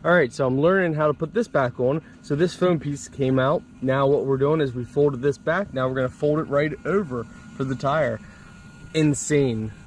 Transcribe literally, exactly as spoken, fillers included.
Alright, so I'm learning how to put this back on. So this foam piece came out. Now what we're doing is we folded this back. Now we're going to fold it right over for the tire. Insane.